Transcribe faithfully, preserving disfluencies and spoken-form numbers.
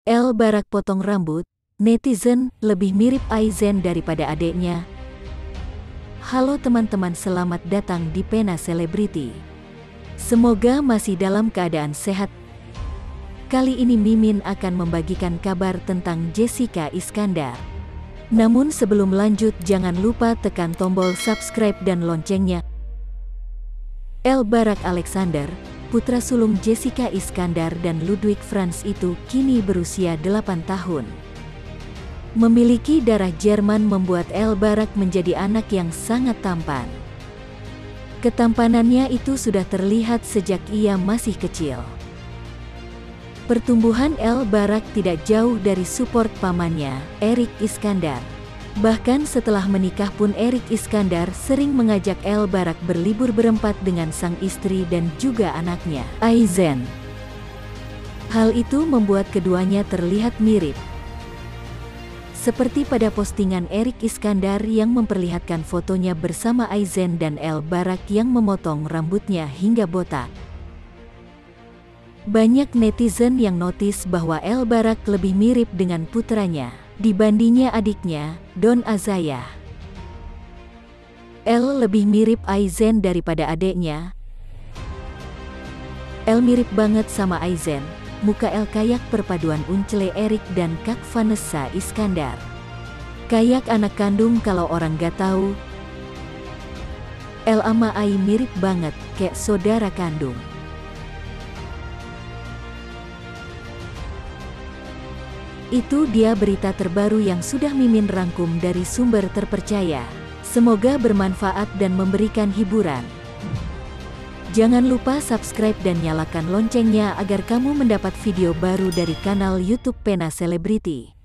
El Barak potong rambut, netizen lebih mirip Aizen daripada adeknya. Halo teman-teman, selamat datang di Pena Selebriti. Semoga masih dalam keadaan sehat. Kali ini Mimin akan membagikan kabar tentang Jessica Iskandar. Namun sebelum lanjut, jangan lupa tekan tombol subscribe dan loncengnya. El Barak Alexander, putra sulung Jessica Iskandar dan Ludwig Franz itu, kini berusia delapan tahun. Memiliki darah Jerman membuat El Barak menjadi anak yang sangat tampan. Ketampanannya itu sudah terlihat sejak ia masih kecil. Pertumbuhan El Barak tidak jauh dari support pamannya, Erik Iskandar. Bahkan setelah menikah pun Erik Iskandar sering mengajak El Barak berlibur berempat dengan sang istri dan juga anaknya, Aizen. Hal itu membuat keduanya terlihat mirip. Seperti pada postingan Erik Iskandar yang memperlihatkan fotonya bersama Aizen dan El Barak yang memotong rambutnya hingga botak. Banyak netizen yang notice bahwa El Barak lebih mirip dengan putranya dibandingnya adiknya, Don Azaya. El lebih mirip Aizen daripada adeknya. El mirip banget sama Aizen. Muka El kayak perpaduan Uncle Erik dan Kak Vanessa Iskandar. Kayak anak kandung kalau orang gak tahu. El ama Ai mirip banget, kayak saudara kandung. Itu dia berita terbaru yang sudah Mimin rangkum dari sumber terpercaya. Semoga bermanfaat dan memberikan hiburan. Jangan lupa subscribe dan nyalakan loncengnya agar kamu mendapat video baru dari kanal YouTube Pena Selebriti.